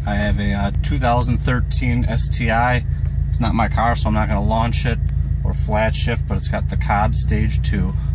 I have a 2013 STI. It's not my car, so I'm not going to launch it or flat shift, but it's got the Cobb Stage 2.